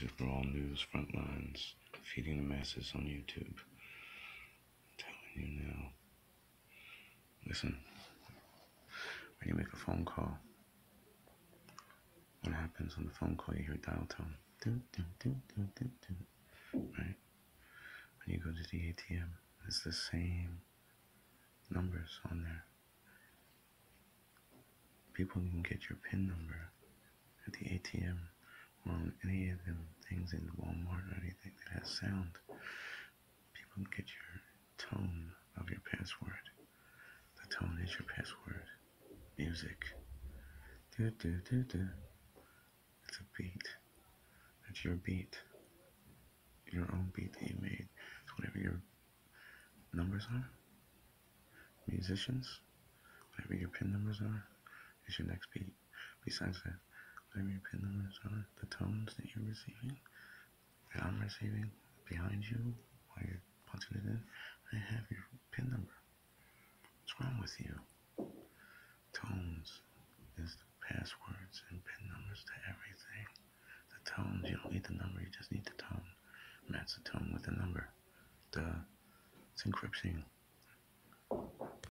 Super All News Frontlines, feeding the masses on YouTube. I'm telling you now. Listen, when you make a phone call, what happens on the phone call? You hear dial tone. Do, do, do, do, do, do. Right? When you go to the ATM, it's the same numbers on there. People can get your PIN number at the ATM or on any of them things in Walmart or anything that has sound. People can get your tone of your password. The tone is your password. Music. Do do do do. It's a beat. It's your beat. Your own beat that you made. So whatever your numbers are, musicians, whatever your PIN numbers are, is your next beat. Besides that, whatever your PIN numbers are, the tones that you're receiving, that I'm receiving behind you while you're punching it in, I have your PIN number. What's wrong with you? Tones is the passwords and PIN numbers to everything. The tones, you don't need the number, you just need the tone. Match the tone with the number. Duh. It's encryption.